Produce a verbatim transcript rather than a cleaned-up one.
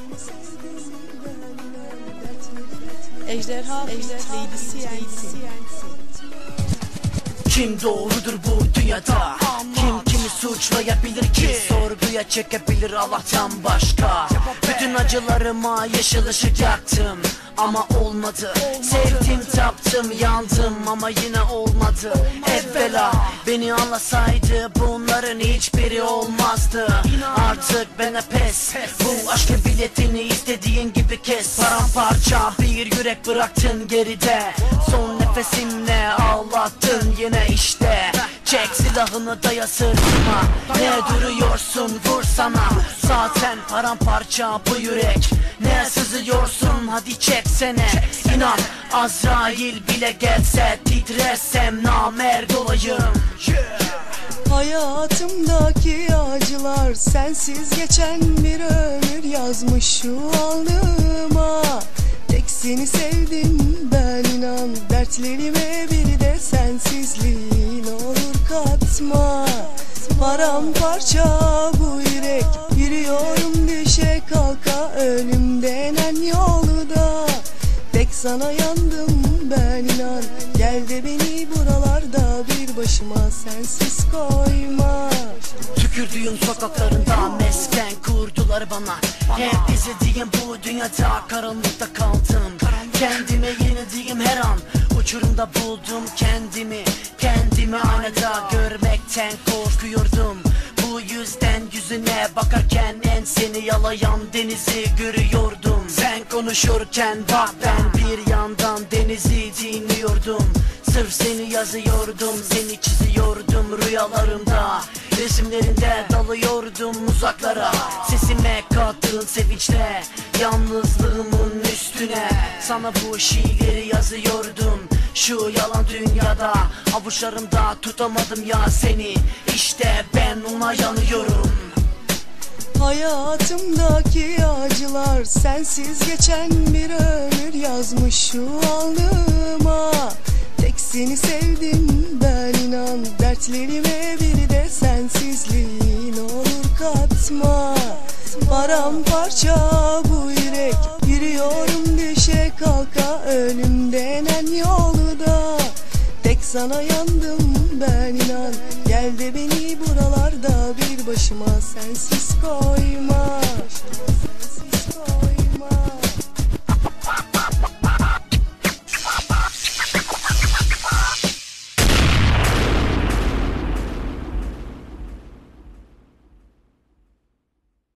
Ejderha Leydisi Yensin. Kim doğrudur bu dünyada? Kim kimi suçlayabilir ki? Sorguya çekebilir Allah'tan başka. Bütün acılarıma yeşil ışık yaktım ama olmadı. Sevdim, taptım, yandım ama yine olmadı. Evvela beni anlasaydı bunların hiçbiri olmazdı. Artık bana pes, bu aşkın biletini istediğin gibi kes. Paramparça bir yürek bıraktın geride, son nefesinle ağlattın yine işte. Çek silahını daya sırtıma, ne duruyorsun vursana. Zaten paramparça bu yürek, ne sızıyorsun hadi çeksene. İnan Azrail bile gelse titrersem namerd olayım. Hayatımdaki acılar sensiz geçen bir ömür yazmış şu alnıma. Tek seni sevdim ben inan, dertlerime bir de sensizliğin olur katma. Paramparça bu yürek, yürüyorum düşe kalka ölüm denen yolda. Tek sana yandım ben inan, gel de beni buralarda bir başıma sensiz koyma. Tükürdüğüm sokaklarında mesken kurdular bana. Hep izlediğim bu dünyada karanlıkta kaldım. Kendime yenildiğim her an uçurumda buldum kendimi. Kendimi aynada görmekten korkuyordum. Bu yüzden yüzüne bakarken en seni yalayan denizi görüyordum. Sen konuşurken bak ben bir yandan denizi dinliyordum. Sırf seni yazıyordum, seni çiziyordum rüyalarımda. Resimlerinde dalıyordum uzaklara. Sesime kattığın sevinçle, yalnızlığımın üstüne sana bu şiirleri yazıyordum. Şu yalan dünyada avuçlarımda tutamadım ya seni. İşte ben ona yanıyorum. Hayatımdaki acılar sensiz geçen bir ömür yazmış şu alnıma. Tek seni sevdim ben inan, dertlerime bir de sensizliğin olur katma. Paramparça bu yürek, yürüyorum düşe kalka ölüm denen yolda. Tek sana yandım ben inan, gel de beni buralarda bir başıma sensiz koyma.